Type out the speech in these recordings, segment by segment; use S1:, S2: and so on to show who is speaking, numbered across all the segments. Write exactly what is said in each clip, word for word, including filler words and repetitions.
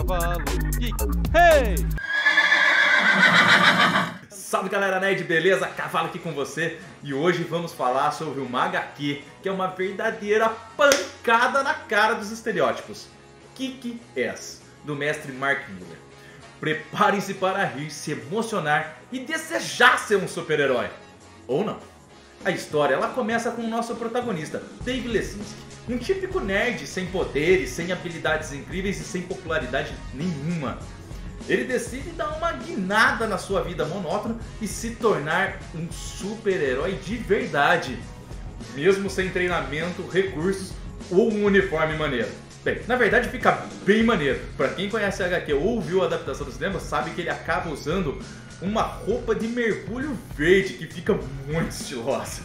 S1: Cavalo Geek. Hey!
S2: Salve galera nerd, beleza? Cavalo aqui com você e hoje vamos falar sobre uma H Q que é uma verdadeira pancada na cara dos estereótipos. Kick-Ass, do mestre Mark Millar. Preparem-se para rir, se emocionar e desejar ser um super-herói. Ou não. A história ela começa com o nosso protagonista, Dave Lesinski, um típico nerd sem poderes, sem habilidades incríveis e sem popularidade nenhuma. Ele decide dar uma guinada na sua vida monótona e se tornar um super-herói de verdade, mesmo sem treinamento, recursos ou um uniforme maneiro. Bem, na verdade fica bem maneiro. Pra quem conhece a H Q ou viu a adaptação do cinema, sabe que ele acaba usando uma roupa de mergulho verde que fica muito estilosa.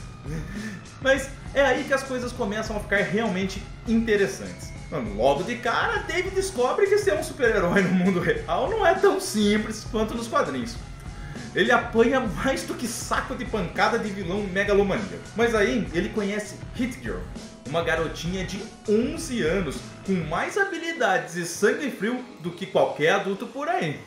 S2: Mas é aí que as coisas começam a ficar realmente interessantes. Logo de cara, Dave descobre que ser um super-herói no mundo real não é tão simples quanto nos quadrinhos. Ele apanha mais do que saco de pancada de vilão megalomaníaco. Mas aí ele conhece Hit Girl, uma garotinha de onze anos com mais habilidades e sangue frio do que qualquer adulto por aí.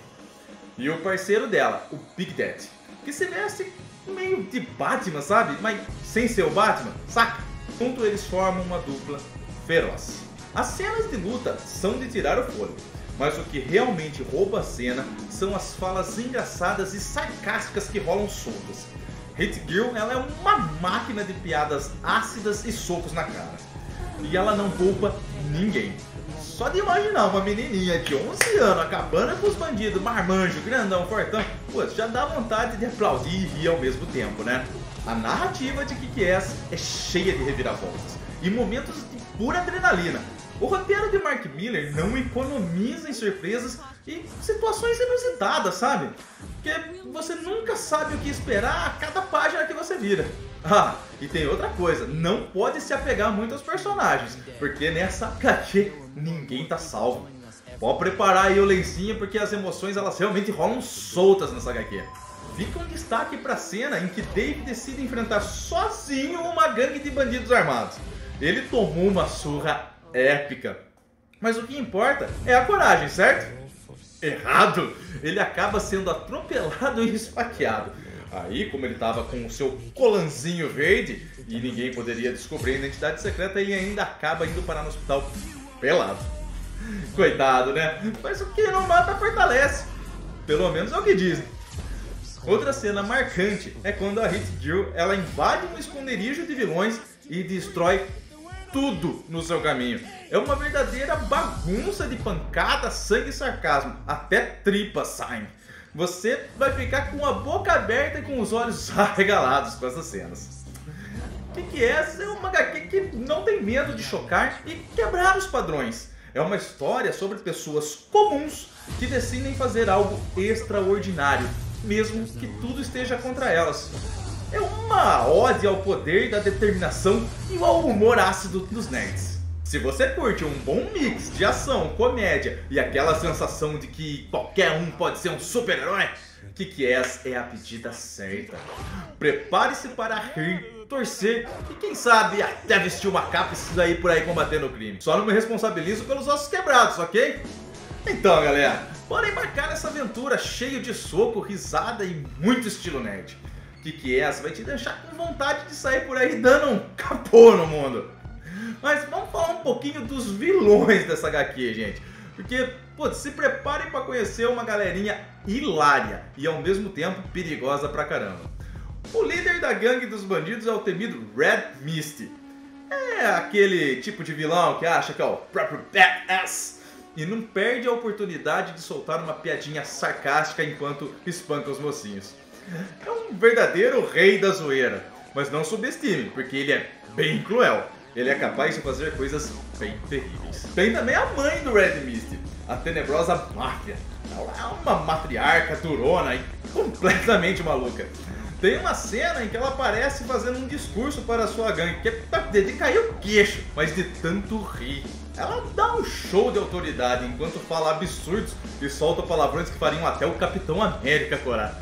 S2: E o parceiro dela, o Big Daddy, que se veste meio de Batman, sabe? Mas sem ser o Batman, saca? Junto eles formam uma dupla feroz. As cenas de luta são de tirar o fôlego, mas o que realmente rouba a cena são as falas engraçadas e sarcásticas que rolam soltas. Hit Girl ela é uma máquina de piadas ácidas e socos na cara. E ela não poupa ninguém. Só de imaginar uma menininha de onze anos acabando com os bandidos, marmanjo, grandão, fortão, pô, já dá vontade de aplaudir e rir ao mesmo tempo, né? A narrativa de Kick-Ass é cheia de reviravoltas e momentos de pura adrenalina. O roteiro de Mark Millar não economiza em surpresas e situações inusitadas, sabe? Porque você nunca sabe o que esperar a cada página que você vira. Ah, e tem outra coisa, não pode se apegar muito aos personagens, porque nessa H Q ninguém tá salvo. Pode preparar aí o lencinho, porque as emoções elas realmente rolam soltas nessa H Q. Fica um destaque pra cena em que Dave decide enfrentar sozinho uma gangue de bandidos armados. Ele tomou uma surra épica. Mas o que importa é a coragem, certo? Errado! Ele acaba sendo atropelado e esfaqueado. Aí, como ele estava com o seu colanzinho verde e ninguém poderia descobrir a identidade secreta, ele ainda acaba indo parar no hospital pelado. Coitado, né? Mas o que não mata fortalece. Pelo menos é o que dizem. Outra cena marcante é quando a Hit Girl ela invade um esconderijo de vilões e destrói tudo no seu caminho. É uma verdadeira bagunça de pancada, sangue e sarcasmo. Até tripas saem. Você vai ficar com a boca aberta e com os olhos arregalados com essas cenas. Kick-Ass é uma H Q que não tem medo de chocar e quebrar os padrões. É uma história sobre pessoas comuns que decidem fazer algo extraordinário, mesmo que tudo esteja contra elas. É uma ode ao poder da determinação e ao humor ácido dos nerds. Se você curte um bom mix de ação, comédia e aquela sensação de que qualquer um pode ser um super-herói, Kick-Ass é a pedida certa. Prepare-se para rir, torcer e quem sabe até vestir uma capa e sair por aí combatendo o crime. Só não me responsabilizo pelos ossos quebrados, ok? Então galera, bora embarcar nessa aventura cheio de soco, risada e muito estilo nerd. Kick-Ass vai te deixar com vontade de sair por aí dando um capô no mundo. Mas vamos falar um pouquinho dos vilões dessa H Q, gente. Porque, pô, se preparem para conhecer uma galerinha hilária e ao mesmo tempo perigosa pra caramba. O líder da gangue dos bandidos é o temido Red Mist. É aquele tipo de vilão que acha que é o próprio badass e não perde a oportunidade de soltar uma piadinha sarcástica enquanto espanca os mocinhos. É um verdadeiro rei da zoeira, mas não subestime, porque ele é bem cruel. Ele é capaz de fazer coisas bem terríveis. Tem também a mãe do Red Mist, a tenebrosa Máfia. Ela é uma matriarca durona e completamente maluca. Tem uma cena em que ela aparece fazendo um discurso para a sua gangue, que é de cair o queixo, mas de tanto rir. Ela dá um show de autoridade enquanto fala absurdos e solta palavrões que fariam até o Capitão América corar.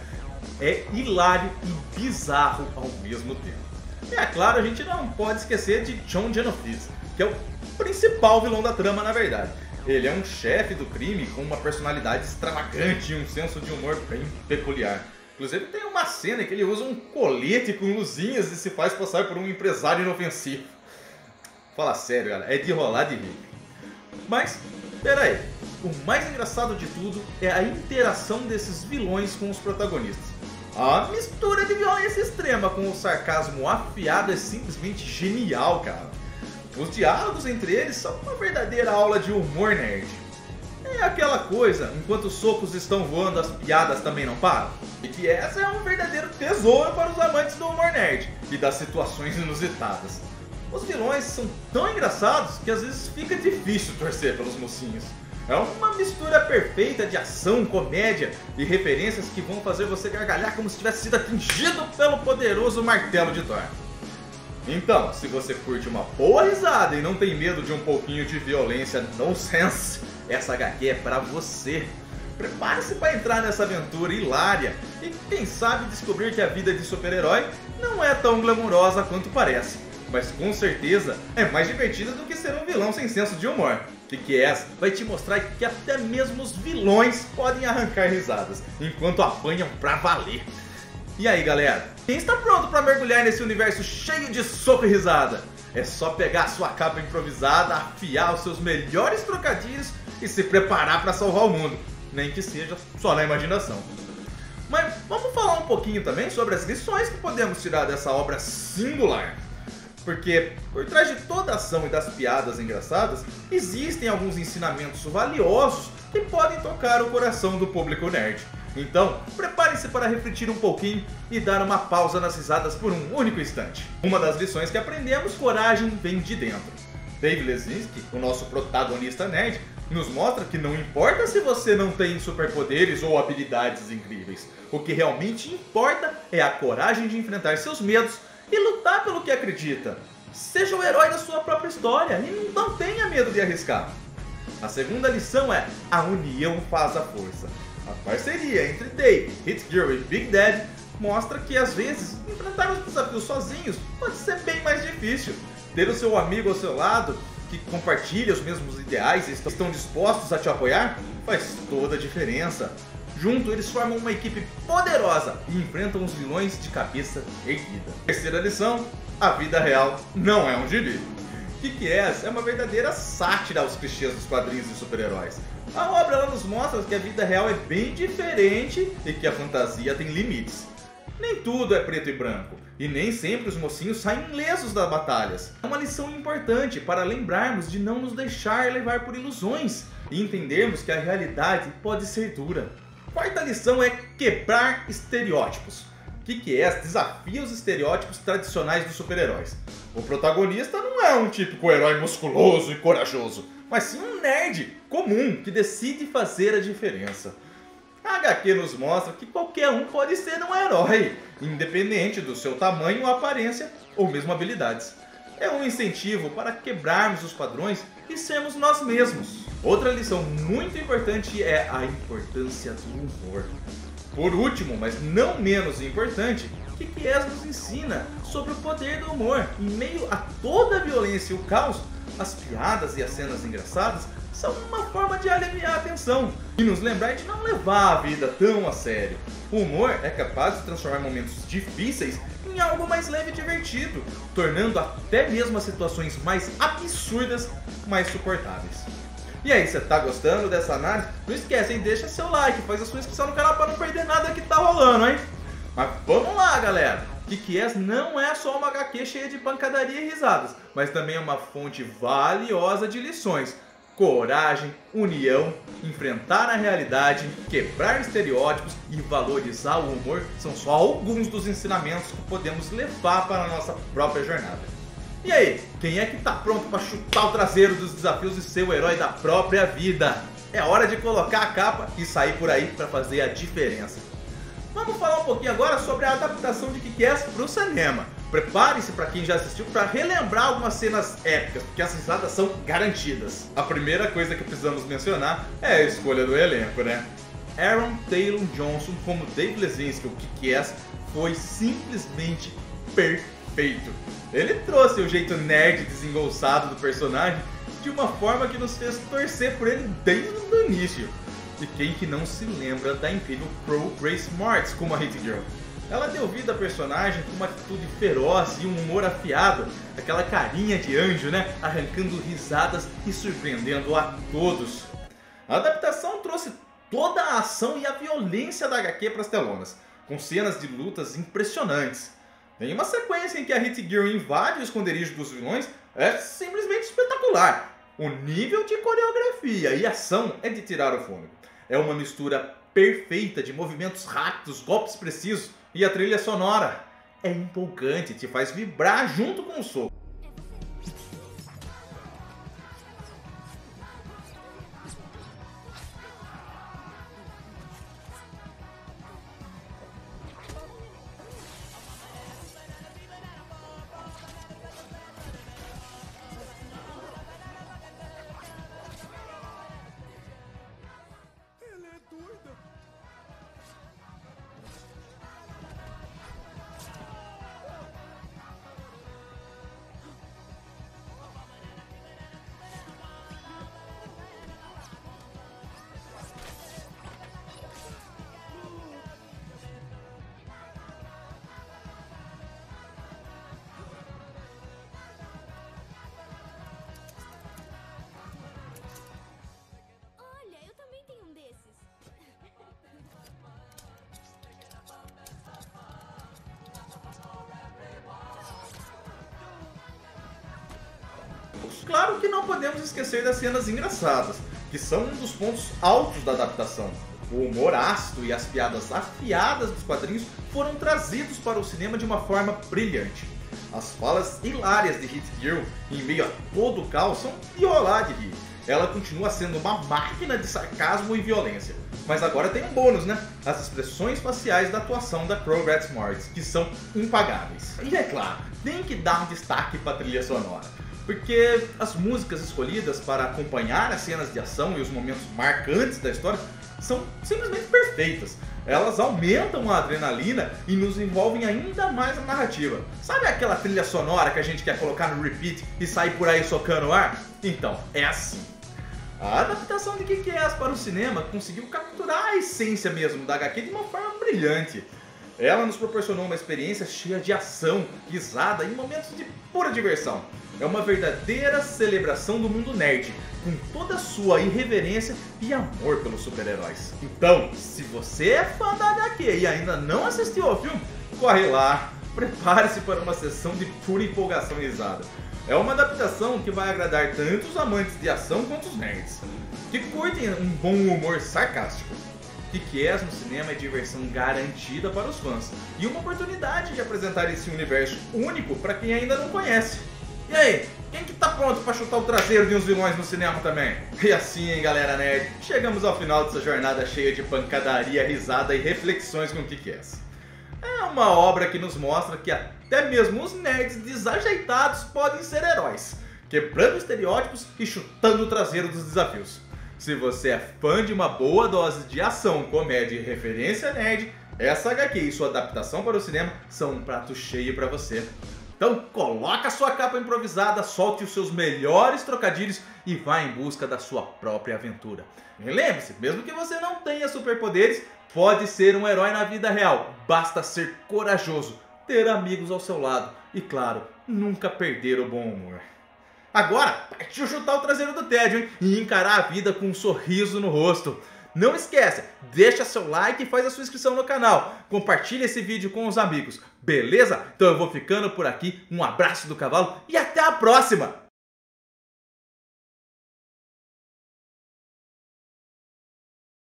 S2: É hilário e bizarro ao mesmo tempo. E é claro, a gente não pode esquecer de Jon Geoffrey, que é o principal vilão da trama na verdade. Ele é um chefe do crime com uma personalidade extravagante e um senso de humor bem peculiar. Inclusive tem uma cena em que ele usa um colete com luzinhas e se faz passar por um empresário inofensivo. Fala sério, galera, é de rolar de rir. Mas, pera aí, o mais engraçado de tudo é a interação desses vilões com os protagonistas. A mistura de violência extrema com o sarcasmo afiado é simplesmente genial, cara. Os diálogos entre eles são uma verdadeira aula de humor nerd. É aquela coisa, enquanto os socos estão voando, as piadas também não param. E que essa é um verdadeiro tesouro para os amantes do humor nerd e das situações inusitadas. Os vilões são tão engraçados que às vezes fica difícil torcer pelos mocinhos. É uma mistura perfeita de ação, comédia e referências que vão fazer você gargalhar como se tivesse sido atingido pelo poderoso martelo de Thor. Então, se você curte uma boa risada e não tem medo de um pouquinho de violência nonsense, essa agá quê é pra você. Prepare-se para entrar nessa aventura hilária e quem sabe descobrir que a vida de super-herói não é tão glamurosa quanto parece. Mas com certeza é mais divertida do que ser um vilão sem senso de humor. Kick-Ass vai te mostrar que até mesmo os vilões podem arrancar risadas, enquanto apanham pra valer. E aí galera, quem está pronto para mergulhar nesse universo cheio de soco e risada? É só pegar a sua capa improvisada, afiar os seus melhores trocadilhos e se preparar para salvar o mundo, nem que seja só na imaginação. Mas vamos falar um pouquinho também sobre as lições que podemos tirar dessa obra singular. Porque por trás de toda a ação e das piadas engraçadas, existem alguns ensinamentos valiosos que podem tocar o coração do público nerd. Então, prepare-se para refletir um pouquinho e dar uma pausa nas risadas por um único instante. Uma das lições que aprendemos, coragem vem de dentro. Dave Lesinski, o nosso protagonista nerd, nos mostra que não importa se você não tem superpoderes ou habilidades incríveis. O que realmente importa é a coragem de enfrentar seus medos e lutar pelo que acredita. Seja o herói da sua própria história e não tenha medo de arriscar. A segunda lição é: a união faz a força. A parceria entre Dave, Hit Girl e Big Daddy mostra que às vezes enfrentar os desafios sozinhos pode ser bem mais difícil. Ter o seu amigo ao seu lado que compartilha os mesmos ideais e estão dispostos a te apoiar faz toda a diferença. Junto, eles formam uma equipe poderosa e enfrentam os vilões de cabeça erguida. Terceira lição: a vida real não é um gibi. Kick-Ass é uma verdadeira sátira aos clichês dos quadrinhos de super-heróis. A obra ela nos mostra que a vida real é bem diferente e que a fantasia tem limites. Nem tudo é preto e branco, e nem sempre os mocinhos saem ilesos das batalhas. É uma lição importante para lembrarmos de não nos deixar levar por ilusões e entendermos que a realidade pode ser dura. Quarta lição é quebrar estereótipos. Kick-Ass desafia os estereótipos tradicionais dos super-heróis. O protagonista não é um típico herói musculoso e corajoso, mas sim um nerd comum que decide fazer a diferença. A agá quê nos mostra que qualquer um pode ser um herói, independente do seu tamanho, aparência ou mesmo habilidades. É um incentivo para quebrarmos os padrões e sermos nós mesmos. Outra lição muito importante é a importância do humor. Por último, mas não menos importante, Kick-Ass nos ensina sobre o poder do humor. Em meio a toda a violência e o caos, as piadas e as cenas engraçadas são uma forma de aliviar a tensão e nos lembrar de não levar a vida tão a sério. O humor é capaz de transformar momentos difíceis em algo mais leve e divertido, tornando até mesmo as situações mais absurdas mais suportáveis. E aí, você tá gostando dessa análise? Não esquece, hein? Deixa seu like, faz a sua inscrição no canal para não perder nada que tá rolando, hein? Mas vamos lá, galera! Kick-Ass não é só uma agá quê cheia de pancadaria e risadas, mas também é uma fonte valiosa de lições. Coragem, união, enfrentar a realidade, quebrar estereótipos e valorizar o humor são só alguns dos ensinamentos que podemos levar para a nossa própria jornada. E aí, quem é que tá pronto para chutar o traseiro dos desafios e ser o herói da própria vida? É hora de colocar a capa e sair por aí para fazer a diferença. Vamos falar um pouquinho agora sobre a adaptação de Kick-Ass para o cinema. Prepare-se para quem já assistiu para relembrar algumas cenas épicas, porque as risadas são garantidas. A primeira coisa que precisamos mencionar é a escolha do elenco, né? Aaron Taylor Johnson como Dave Lesinski, o Kick-Ass, foi simplesmente perfeito. Ele trouxe o jeito nerd desengonçado do personagem de uma forma que nos fez torcer por ele desde o início. E quem que não se lembra da incrível Chloe Grace Moretz como a Hit Girl? Ela deu vida à personagem com uma atitude feroz e um humor afiado, aquela carinha de anjo, né? Arrancando risadas e surpreendendo a todos. A adaptação trouxe toda a ação e a violência da agá quê para as telonas, com cenas de lutas impressionantes. Tem uma sequência em que a Hit Girl invade o esconderijo dos vilões, é simplesmente espetacular. O nível de coreografia e ação é de tirar o fôlego. É uma mistura perfeita de movimentos rápidos, golpes precisos e a trilha sonora. É empolgante, te faz vibrar junto com o soco. Claro que não podemos esquecer das cenas engraçadas, que são um dos pontos altos da adaptação. O humor ácido e as piadas afiadas dos quadrinhos foram trazidos para o cinema de uma forma brilhante. As falas hilárias de Hit Girl, em meio a todo o caos, são de rolar de rir. Ela continua sendo uma máquina de sarcasmo e violência. Mas agora tem um bônus, né? As expressões faciais da atuação da Chloe Grace Moretz, que são impagáveis. E é claro, tem que dar um destaque para a trilha sonora, porque as músicas escolhidas para acompanhar as cenas de ação e os momentos marcantes da história são simplesmente perfeitas. Elas aumentam a adrenalina e nos envolvem ainda mais na narrativa. Sabe aquela trilha sonora que a gente quer colocar no repeat e sair por aí socando o ar? Então, é assim. A adaptação de Kick-Ass para o cinema conseguiu capturar a essência mesmo da agá quê de uma forma brilhante. Ela nos proporcionou uma experiência cheia de ação, risada e momentos de pura diversão. É uma verdadeira celebração do mundo nerd, com toda a sua irreverência e amor pelos super-heróis. Então, se você é fã da agá quê e ainda não assistiu ao filme, corre lá, prepare-se para uma sessão de pura empolgação e risada. É uma adaptação que vai agradar tanto os amantes de ação quanto os nerds, que curtem um bom humor sarcástico. Kick-Ass no cinema é diversão garantida para os fãs e uma oportunidade de apresentar esse universo único para quem ainda não conhece. E aí, quem que tá pronto para chutar o traseiro de uns vilões no cinema também? E assim, hein, galera nerd, chegamos ao final dessa jornada cheia de pancadaria, risada e reflexões com Kick-Ass. É uma obra que nos mostra que até mesmo os nerds desajeitados podem ser heróis, quebrando estereótipos e chutando o traseiro dos desafios. Se você é fã de uma boa dose de ação, comédia e referência nerd, essa agá quê e sua adaptação para o cinema são um prato cheio para você. Então coloca a sua capa improvisada, solte os seus melhores trocadilhos e vá em busca da sua própria aventura. E lembre-se, mesmo que você não tenha superpoderes, pode ser um herói na vida real. Basta ser corajoso, ter amigos ao seu lado e, claro, nunca perder o bom humor. Agora, partiu chutar o traseiro do tédio, hein? E encarar a vida com um sorriso no rosto. Não esquece, deixa seu like e faz a sua inscrição no canal. Compartilha esse vídeo com os amigos, beleza? Então eu vou ficando por aqui, um abraço do cavalo e até a próxima!